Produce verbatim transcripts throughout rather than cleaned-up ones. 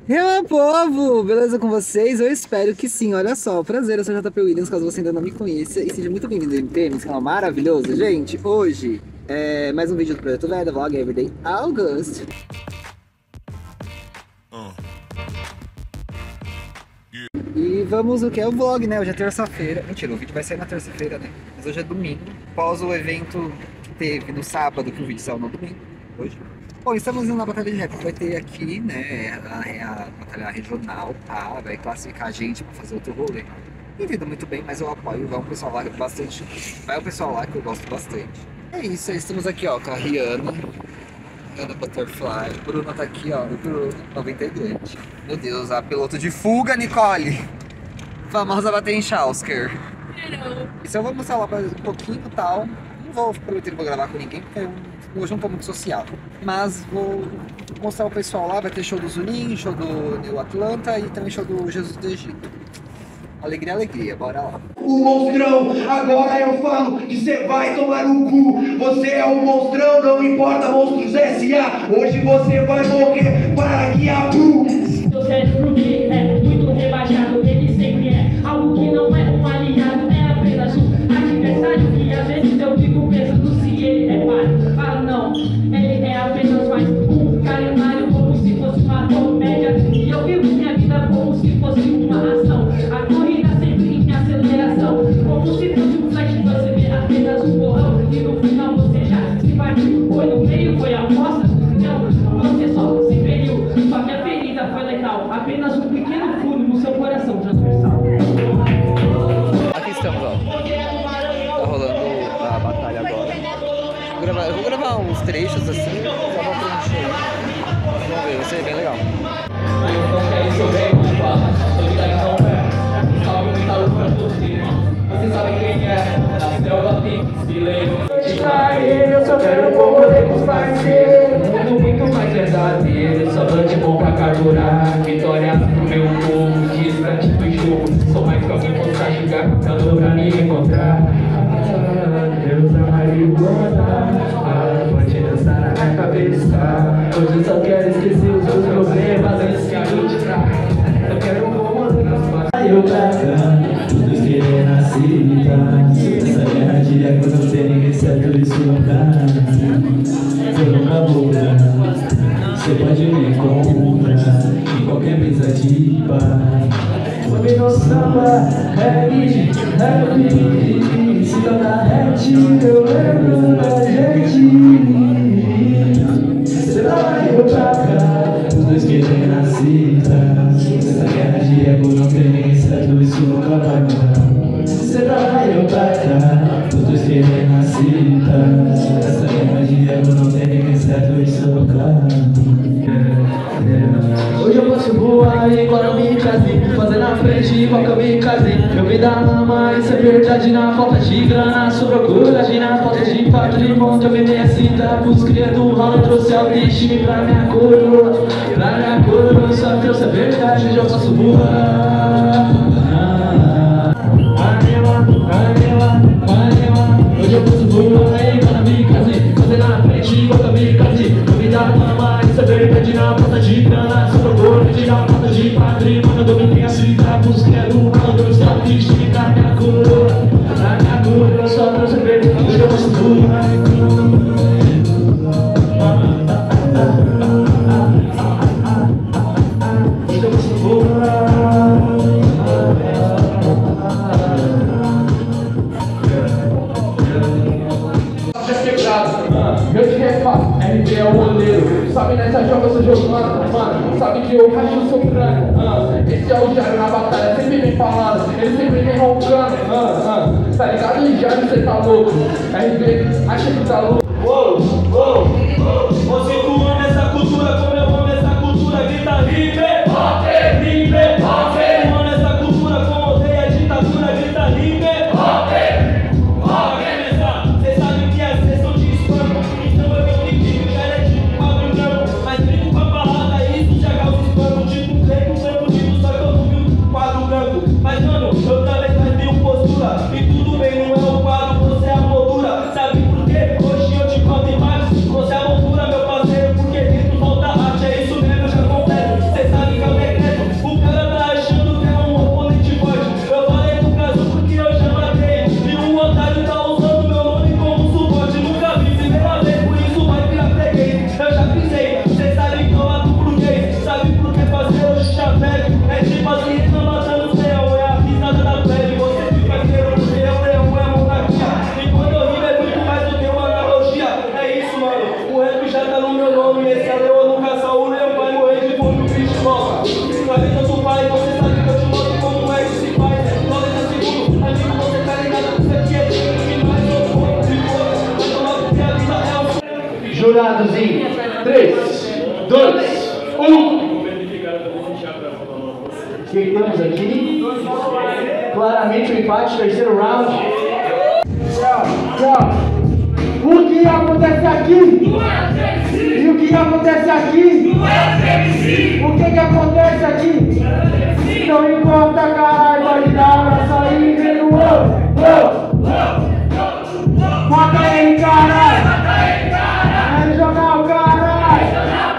E aí, meu povo, beleza com vocês? Eu espero que sim, olha só, prazer, eu sou o J P Williams, caso você ainda não me conheça, e seja muito bem-vindo ao M P M, esse canal maravilhoso. Gente, hoje é mais um vídeo do Projeto Veda, Vlog Everyday August. Uh. Yeah. E vamos, o que é o vlog, né? Hoje é terça-feira, mentira, o vídeo vai sair na terça-feira, né? Mas hoje é domingo, após o evento que teve no sábado, que o vídeo saiu no domingo, hoje. Bom, estamos indo na batalha de rap que vai ter aqui, né, a, a batalha regional, tá? Vai classificar a gente pra fazer outro rolê. Não entendo muito bem, mas eu apoio, vai um pessoal lá bastante, vai um pessoal lá que eu gosto bastante. É isso, estamos aqui, ó, com a Rihanna, Rihanna Butterfly, o Bruno tá aqui, ó, o Bruno, noventa e dois. Meu Deus, a piloto de fuga, Nicole! Famosa bater em Schausker. Isso eu vou mostrar lá pra um pouquinho e tal. Não vou prometer que vou gravar com ninguém, porque eu hoje não tô muito social. Mas vou mostrar o pessoal lá, vai ter show do Zunin, show do New Atlanta e também show do Jesus do Egito. Alegria, alegria, bora lá. O monstrão, agora eu falo que você vai tomar no cu. Você é o monstrão, não importa, Monstros S A. Hoje você vai morrer para Guiabu. Seu cérebro que é muito rebaixado, ele sempre é algo que não é um aliado, é apenas um adversário que às vezes eu fico pensando se ele é páreo. Ah não, ele é apenas mais um calendário, como se fosse uma comédia. E eu vivo minha vida como se fosse uma ação. A corrida sempre em aceleração, como se fosse um flash, você vê apenas um borrão. E no final você já se partiu, foi no meio, foi a aposta. Não, você só se feriu, só que a ferida foi letal. Apenas um pequeno furo no seu coração transversal. Aqui estamos, ó. Tá rolando a batalha agora. Vou gravar, eu vou gravar uns trechos assim, já vou preencher. Vamos ver, vai ser bem legal. Você sabe quem é? Na selva tem estileiro. Eu só quero poder com os parceiros. Mundo muito mais verdadeiro. Só tô de bom pra carburar. Vitória pro meu povo. Distante do jogo. Sou mais que alguém possa chegar. Dando pra me encontrar. Deus é marihuana. Ah, pode dançar na minha cabeça. Hoje eu só quero esquecer os meus problemas. Antes que a gente traz. Eu quero um comando nas partes. Eu pra cá. Todos querendo aceitar. Essa guerra de ego não tem ninguém certo, isso não dá. Eu nunca vou dar. Você pode me encontrar em qualquer mesa de bar. Sobe no samba, reggae, rap. Se torna rap, eu lembro da gente. Você vai eu pra cá. Os dois querendo aceitar. Essa guerra de ego não tem ninguém certo, isso nunca vai mudar. Você vai eu pra cá. Os dois querendo aceitar. Essa guerra de ego não tem ninguém certo, isso nunca vai mudar. Hoje eu posso voar igual eu me casei, fazer na frente igual que eu me casei. Eu me dá lama, isso é verdade na falta de grana. Sobrou coragem na falta de patrimônio. Eu vendei a cinta pros cria do ralo. Trouxe autoestima pra minha coroa. Pra minha coroa, só trouxe a verdade. Hoje eu posso voar. Hoje eu posso voar igual eu me casei, fazer na frente igual que eu me casei. Eu me dá lama, isso é verdade na falta de grana. Sobrou coragem na falta de patrimônio. Eu vendei a cinta pros cria do ralo. Trouxe autoestima pra minha coroa. Pra minha coroa, só trouxe a verdade. Hoje eu posso voar. R B é o goleiro, sabe nessa joga eu sou jogando, mano, sabe que eu racho o soprano, uh, esse é o Jairo na batalha, sempre vem falando, ele sempre vem roncando, uh, uh, tá ligado, Jairo, cê tá louco, R B, acha que tá louco. Uou, uou, uou, você tu ama essa cultura, como eu amo essa cultura, grita Ribe, rock, Ribe, rock, tu ama essa cultura, como odeia a ditadura, grita Ribe, rock, rock, cê sabe que é sessão de spam, então eu não me digo, já é tipo padrão, mas brigo com a parada, isso já causa spam, tipo creio, branco, tipo só que eu não vi um quadro branco, mas mano, eu também mais tenho postura, e tudo bem, não é um quadro, você é a moldura, sabe por quê? Hoje eu te conto imagens, você jurados em três, dois, um. O que temos aqui? Claramente o empate, terceiro round. O que acontece aqui? E o que acontece aqui? O que que acontece aqui? Não importa, caralho, pode dar pra sair e ver no olho. Mata ele, caralho! Vai jogar o caralho!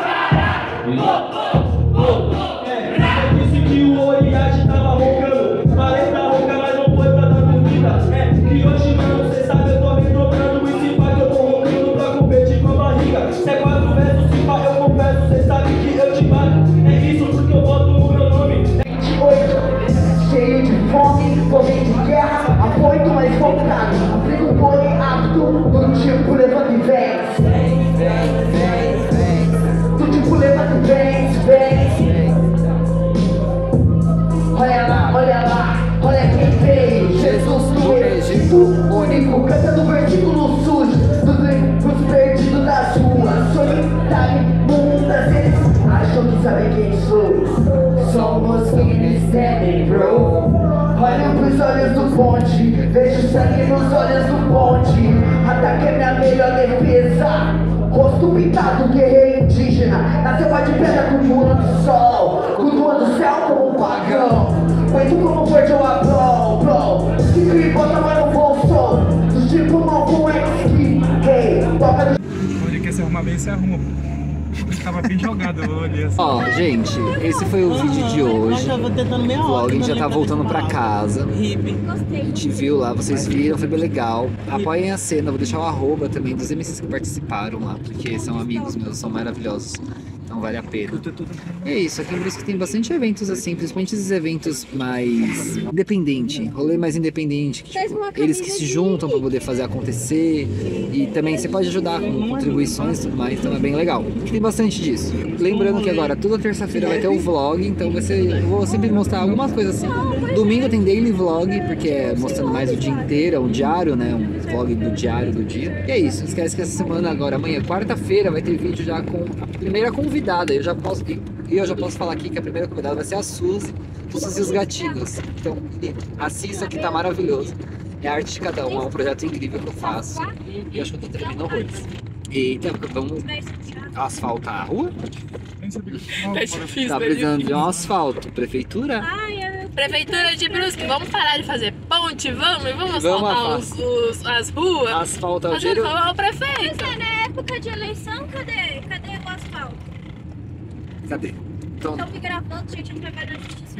É, eu disse que o Oriade tava roncando. Falei pra roncar, mas não foi pra dar comida. É, que hoje, mano, cê sabe, eu tô me dobrando. E se pá, que eu tô roncando pra competir com a barriga. Se é quatro vezes, se pá, eu confesso. Cê sabe que eu te bato. É isso porque eu boto o meu nome. vinte e oito, cheio de fome, fome de guerra, apoio mais voltado. Aplico um boi apto, do tipo levanta e vem. Do tipo levanta e vem, vem. Olha lá, olha lá, olha quem veio. Jesus no Egito, único, cantando versículo sujo dos perdidos das ruas. Solitário, mundas, eles acham que sabem quem sou. Somos eles, standing, bro. Olho pros olhos do ponte, vejo sangue nos olhos do ponte. Ataque é minha melhor defesa. Rosto pintado, guerreiro indígena. Nasceu de pedra cultuando o sol, cultuando o céu como um pagão. Feito como Virgil Abloh, bro. Se me bota, mas não vou som. Do tipo mal com X-Key, hey, toca no... Quando ele quer se arrumar bem, se arruma, pô. Tava bem jogado, eu olhei assim. Ó, gente, esse foi o vídeo de hoje. O vlog, a gente já tá voltando pra casa. A gente viu lá, vocês viram, foi bem legal. Apoiem a cena, vou deixar o arroba também dos M Cs que participaram lá, porque são amigos meus, são maravilhosos. Então vale a pena. E é isso, aqui em Brusque tem bastante eventos assim, principalmente esses eventos mais independente, rolê mais independente, que, tipo, eles que se juntam para poder fazer acontecer. E também você pode ajudar com contribuições e tudo mais, então é bem legal. Tem bastante disso. Lembrando que agora toda terça-feira vai ter o vlog, então vai ser, eu vou sempre mostrar algumas coisas assim. Domingo tem daily vlog, porque é mostrando mais o dia inteiro, é um diário, né? Um vlog do diário do dia. E é isso, não esquece que essa semana agora, amanhã, quarta-feira, vai ter vídeo já com a primeira convidada. Eu já posso, eu já posso falar aqui que a primeira convidada vai ser a Suzy, do Suzy e os Gatinhos. Então, assista que tá maravilhoso. É a arte de cada um, é um projeto incrível que eu faço. E eu acho que eu tô tremendo horrores. Então, vamos asfaltar a rua? Tá precisando de um asfalto. Prefeitura? Prefeitura de Brusque, vamos parar de fazer ponte, vamos, vamos Vamos asfaltar os, os, as ruas. Asfalta o Fazer dinheiro. falar o prefeito. Mas é na época de eleição, cadê? Cadê o asfalto? Cadê? Então, Estão me gravando, gente, não vai dar justiça.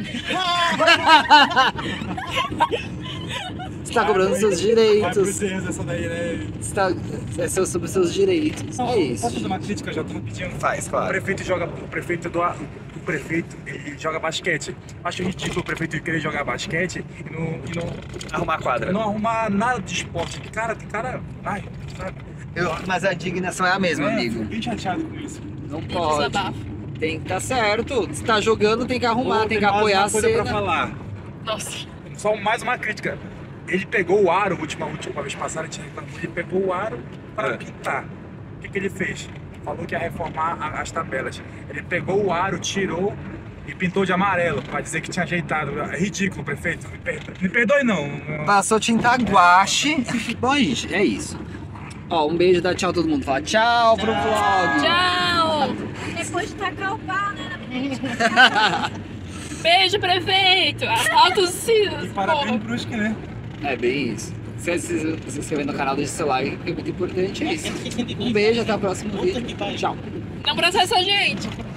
você tá cobrando seus direitos. Essa daí, né? Você tá, é seu, sobre seus direitos. É isso. Posso fazer uma crítica? Já tô pedindo. Faz, O claro. prefeito joga, o prefeito do, o prefeito ele joga basquete. Acho ridículo o prefeito querer jogar basquete e não, e não Arrumar quadra. não arrumar nada de esporte. Que cara, tem cara, ai, sabe? Eu, mas a indignação é a mesma, É, amigo. fico bem chateado com isso. Não pode. Desabafo. Tem que tá certo. Se tá jogando, tem que arrumar, Ou tem que mais apoiar uma a coisa pra cena. falar. Nossa. Só mais uma crítica. Ele pegou o aro, a última, última vez passada, ele, tinha reclamado, ele pegou o aro para É. pintar. O que, que ele fez? Falou que ia reformar a- as tabelas. Ele pegou o aro, tirou e pintou de amarelo, para dizer que tinha ajeitado. É ridículo, prefeito. Me perdoe, me perdoe não. Passou tinta guache. Bom, gente, é isso. Ó, um beijo, dá tchau todo mundo. Fala tchau pro vlog. Tchau. Depois de tacar o pau, né, na política. Beijo, prefeito. Asfalta os cílios. E parabéns pro Brusque, né? É bem isso. Se se- se inscrever no canal, deixa seu like, que é muito importante, é isso. Um beijo, até o próximo vídeo. Tchau. Não processa a gente.